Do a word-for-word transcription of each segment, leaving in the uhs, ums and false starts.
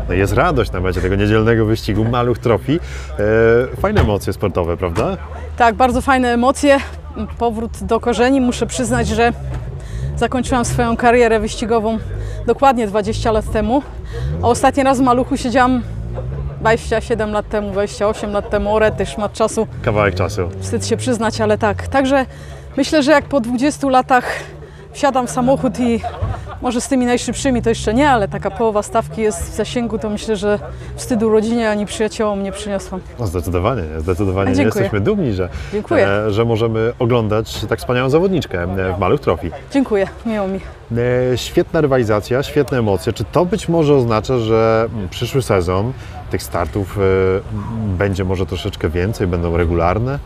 No jest radość na mecie tego niedzielnego wyścigu Maluch Trophy. E, fajne emocje sportowe, prawda? Tak, bardzo fajne emocje. Powrót do korzeni. Muszę przyznać, że zakończyłam swoją karierę wyścigową dokładnie dwadzieścia lat temu. A ostatni raz w Maluchu siedziałam dwadzieścia siedem lat temu, dwadzieścia osiem lat temu. O rety, szmat czasu. Kawałek czasu. Wstyd się przyznać, ale tak. Także myślę, że jak po dwudziestu latach wsiadam w samochód i może z tymi najszybszymi to jeszcze nie, ale taka połowa stawki jest w zasięgu, to myślę, że wstydu rodzinie ani przyjaciołom nie przyniosłam. No zdecydowanie, zdecydowanie nie Dziękuję. jesteśmy dumni, że, Dziękuję. e, że możemy oglądać tak wspaniałą zawodniczkę w Maluch Trophy. Dziękuję, miło mi. E, świetna rywalizacja, świetne emocje. Czy to być może oznacza, że przyszły sezon tych startów e, będzie może troszeczkę więcej, będą regularne?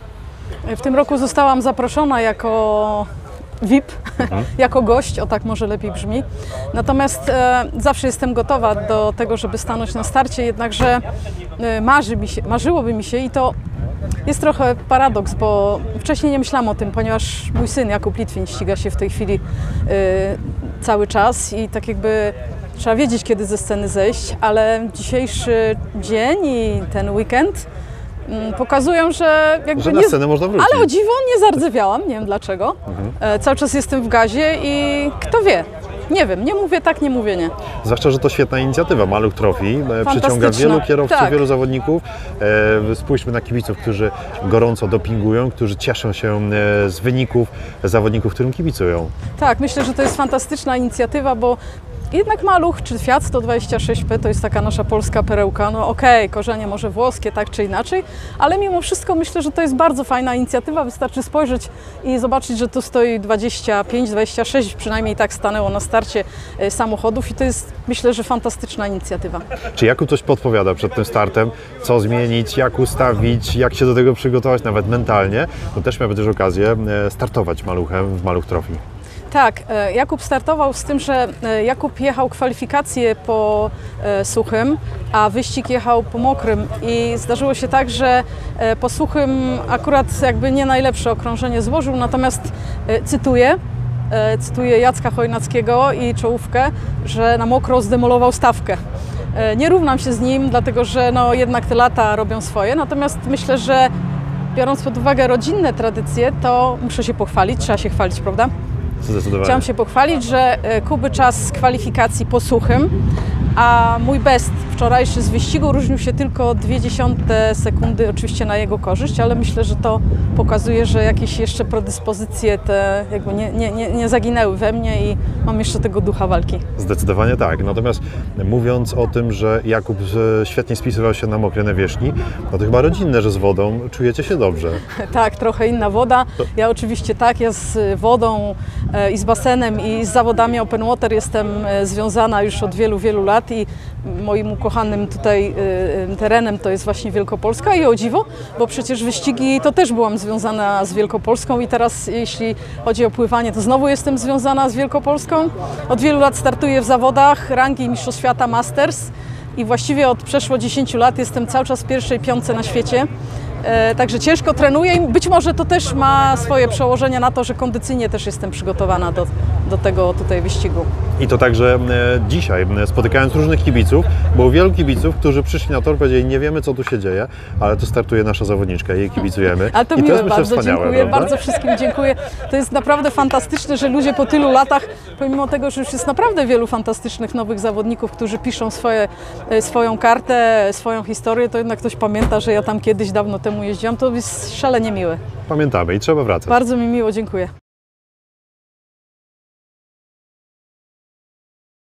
W tym roku zostałam zaproszona jako V I P, mhm. jako gość, o tak może lepiej brzmi. Natomiast e, zawsze jestem gotowa do tego, żeby stanąć na starcie, jednakże e, marzy mi się, marzyłoby mi się i to jest trochę paradoks, bo wcześniej nie myślałam o tym, ponieważ mój syn Jakub Litwin ściga się w tej chwili e, cały czas i tak jakby trzeba wiedzieć, kiedy ze sceny zejść, ale dzisiejszy dzień i ten weekend pokazują, że jakby że na nie, scenę można wrócić. Ale o dziwo nie zardzewiałam, nie wiem dlaczego. Mhm. E, cały czas jestem w gazie i kto wie, nie wiem, nie mówię tak, nie mówię nie. Zwłaszcza, że to świetna inicjatywa, Maluch Trophy, przyciąga wielu kierowców, tak. wielu zawodników. E, spójrzmy na kibiców, którzy gorąco dopingują, którzy cieszą się z wyników zawodników, którym kibicują. Tak, myślę, że to jest fantastyczna inicjatywa, bo jednak Maluch czy Fiat sto dwadzieścia sześć P to jest taka nasza polska perełka. No okej, okay, korzenie może włoskie, tak czy inaczej, ale mimo wszystko myślę, że to jest bardzo fajna inicjatywa. Wystarczy spojrzeć i zobaczyć, że tu stoi dwadzieścia pięć, dwadzieścia sześć, przynajmniej tak stanęło na starcie samochodów i to jest, myślę, że fantastyczna inicjatywa. Czy Jakub coś podpowiada przed tym startem? Co zmienić, jak ustawić, jak się do tego przygotować, nawet mentalnie? Bo też miał też okazję startować Maluchem w Maluch Trophy. Tak, Jakub startował z tym, że Jakub jechał kwalifikacje po suchym, a wyścig jechał po mokrym i zdarzyło się tak, że po suchym akurat jakby nie najlepsze okrążenie złożył, natomiast cytuję, cytuję Jacka Chojnackiego i czołówkę, że na mokro zdemolował stawkę. Nie równam się z nim, dlatego że no jednak te lata robią swoje, natomiast myślę, że biorąc pod uwagę rodzinne tradycje, to muszę się pochwalić, trzeba się chwalić, prawda? Chciałam się pochwalić, że Kuby czas z kwalifikacji po suchym, a mój best wczorajszy z wyścigu różnił się tylko dwie dziesiąte sekundy, oczywiście na jego korzyść, ale myślę, że to pokazuje, że jakieś jeszcze predyspozycje te jakby nie, nie, nie, nie zaginęły we mnie i mam jeszcze tego ducha walki. Zdecydowanie tak. Natomiast mówiąc o tym, że Jakub świetnie spisywał się na mokrej nawierzchni, no to chyba rodzinne, że z wodą czujecie się dobrze. Tak, trochę inna woda. Ja oczywiście tak, ja z wodą i z basenem i z zawodami open water jestem związana już od wielu, wielu lat i moim ukochanym tutaj terenem to jest właśnie Wielkopolska i o dziwo, bo przecież wyścigi to też byłam związana z Wielkopolską i teraz jeśli chodzi o pływanie, to znowu jestem związana z Wielkopolską. Od wielu lat startuję w zawodach rangi Mistrzostw Świata Masters i właściwie od przeszło dziesięciu lat jestem cały czas w pierwszej piątce na świecie. E, także ciężko trenuję i być może to też ma swoje przełożenie na to, że kondycyjnie też jestem przygotowana do, do tego tutaj wyścigu. I to także e, dzisiaj, spotykając różnych kibiców, było wielu kibiców, którzy przyszli na tor i powiedzieli, nie wiemy co tu się dzieje, ale tu startuje nasza zawodniczka, jej kibicujemy. Ale to I miłe, to jest, myślę, bardzo wspaniałe, dziękuję, prawda? bardzo wszystkim dziękuję. To jest naprawdę fantastyczne, że ludzie po tylu latach, pomimo tego, że już jest naprawdę wielu fantastycznych nowych zawodników, którzy piszą swoje, swoją kartę, swoją historię, to jednak ktoś pamięta, że ja tam kiedyś dawno temu jeździłam, to jest szalenie miłe. Pamiętamy i trzeba wracać. Bardzo mi miło, dziękuję.